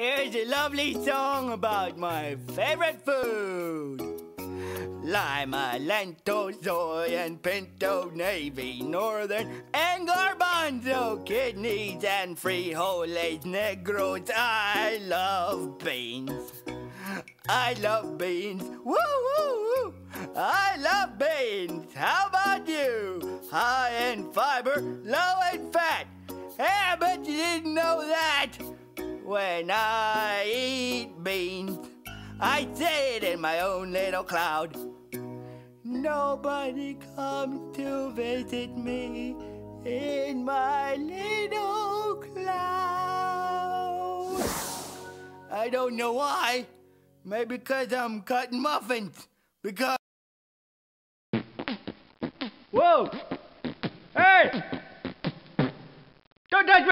Here's a lovely song about my favorite food. Lima, Lento, soy, and pinto, navy, northern, and Garbanzo, kidneys and frijoles, Negros. I love beans. I love beans. Woo, woo, woo. I love beans. How about you? High in fiber, low in fat. Hey, I bet you didn't know that. When I eat beans, I say it in my own little cloud. Nobody comes to visit me in my little cloud. I don't know why. Maybe because I'm cutting muffins. Because... Whoa! Hey! Don't touch me!